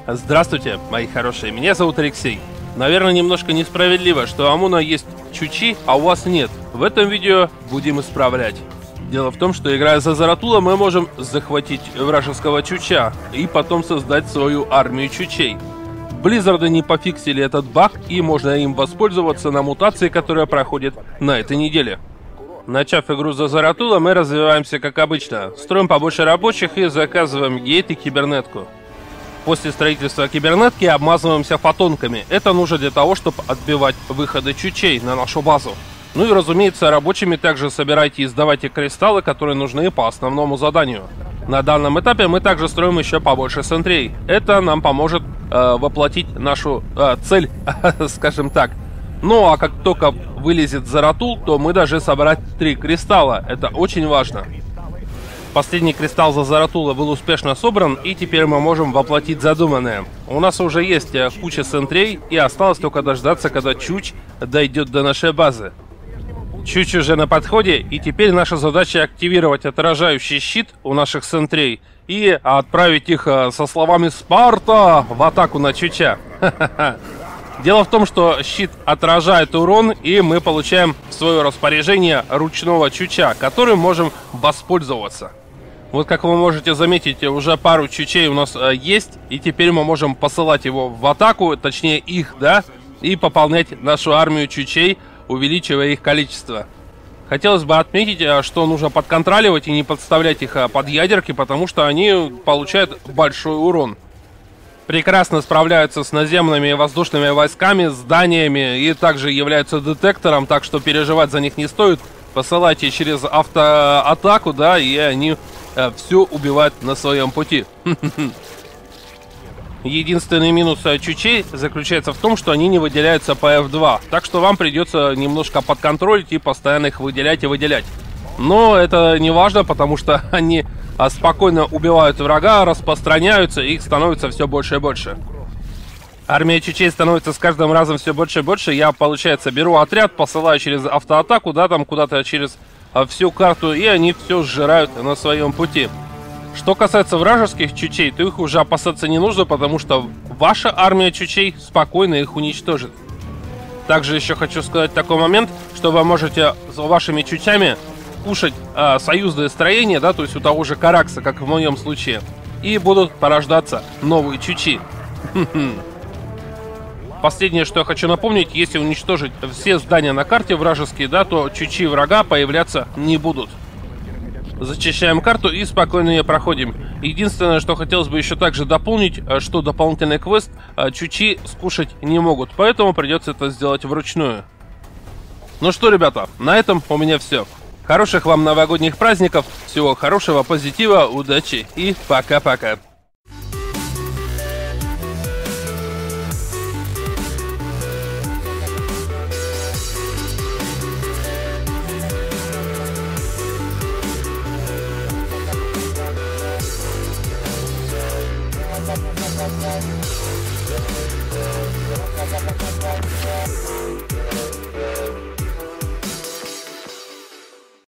Здравствуйте, мои хорошие, меня зовут Алексей. Наверное, немножко несправедливо, что у Амуна есть чучи, а у вас нет. В этом видео будем исправлять. Дело в том, что играя за Заратула, мы можем захватить вражеского чуча и потом создать свою армию чучей. Близзарды не пофиксили этот баг, и можно им воспользоваться на мутации, которая проходит на этой неделе. Начав игру за Заратула, мы развиваемся как обычно. Строим побольше рабочих и заказываем гейт и кибернетку. После строительства кибернетки обмазываемся фотонками. Это нужно для того, чтобы отбивать выходы чучей на нашу базу. Ну и разумеется, рабочими также собирайте и сдавайте кристаллы, которые нужны по основному заданию. На данном этапе мы также строим еще побольше сентрей. Это нам поможет воплотить нашу цель, скажем так. Ну а как только вылезет Заратул, то мы должны собрать 3 кристалла. Это очень важно. Последний кристалл за Заратула был успешно собран, и теперь мы можем воплотить задуманное. У нас уже есть куча сентрей, и осталось только дождаться, когда Чуч дойдет до нашей базы. Чуч уже на подходе, и теперь наша задача активировать отражающий щит у наших сентрей и отправить их со словами «Спарта!» в атаку на Чуча. Дело в том, что щит отражает урон, и мы получаем в свое распоряжение ручного Чуча, которым можем воспользоваться. Вот как вы можете заметить, уже пару чучей у нас есть, и теперь мы можем посылать его в атаку, точнее их, да, и пополнять нашу армию чучей, увеличивая их количество. Хотелось бы отметить, что нужно подконтроливать и не подставлять их под ядерки, потому что они получают большой урон. Прекрасно справляются с наземными и воздушными войсками, зданиями и также являются детектором, так что переживать за них не стоит. Посылайте через автоатаку, да, и они все убивают на своем пути. Единственный минус чучей заключается в том, что они не выделяются по F2, так что вам придется немножко подконтролить и постоянно их выделять и выделять. Но это не важно, потому что они спокойно убивают врага, распространяются, и их становится все больше и больше. Армия чучей становится с каждым разом все больше и больше. Я, получается, беру отряд, посылаю через автоатаку, да, там куда-то через всю карту, и они все сжирают на своем пути. Что касается вражеских чучей, то их уже опасаться не нужно, потому что ваша армия чучей спокойно их уничтожит. Также еще хочу сказать такой момент, что вы можете с вашими чучами кушать союзное строение, да, то есть у того же Каракса, как в моем случае, и будут порождаться новые чучи. Последнее, что я хочу напомнить, если уничтожить все здания на карте вражеские, да, то чучи врага появляться не будут. Зачищаем карту и спокойно ее проходим. Единственное, что хотелось бы еще также дополнить, что дополнительный квест чучи скушать не могут, поэтому придется это сделать вручную. Ну что, ребята, на этом у меня все. Хороших вам новогодних праздников, всего хорошего, позитива, удачи и пока-пока. We'll be right back.